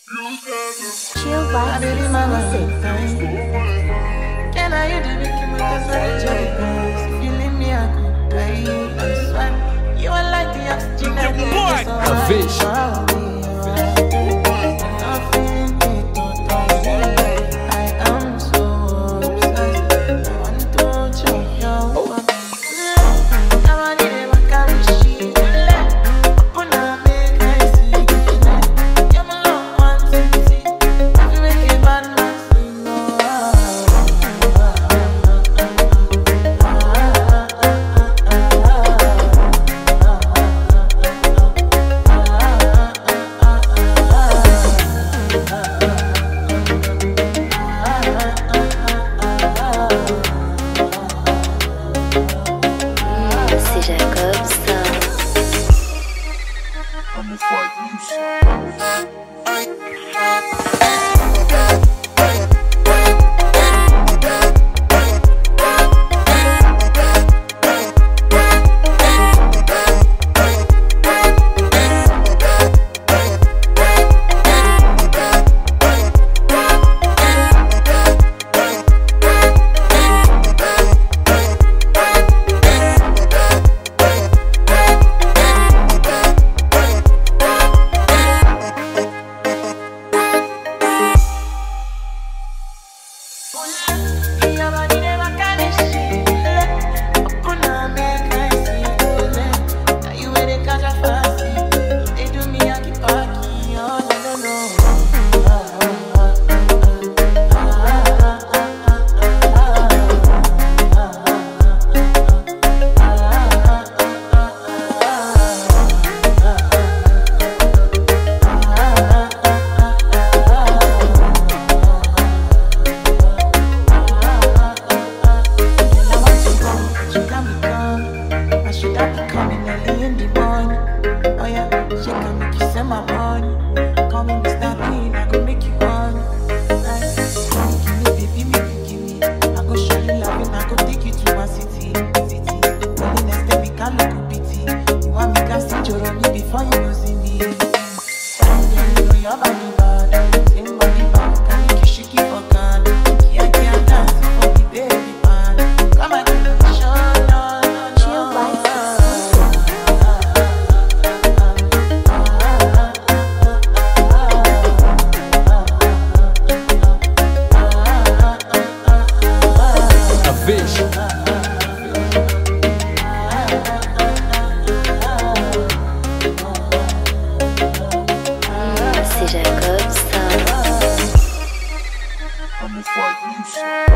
Chill vibes exclusive. Can I hear the wicked with the surgery? If you leave me, I could die. I swear, you are like the oxygen I need. A fish. I am so obsessed. I want to choke your fuck. I want it, I can't shit. Open up, make I see. You're my love, one city. If you make it bad, man, sing C'est Jacob ça. before you go see me. You know your body bad, same body bad. Can make you shake it for can. Yeah, can't dance for the baby man. Come and give me a show, no. Chill vibes exclusive. A fish. C'est Jacob ça. I'm a fight you.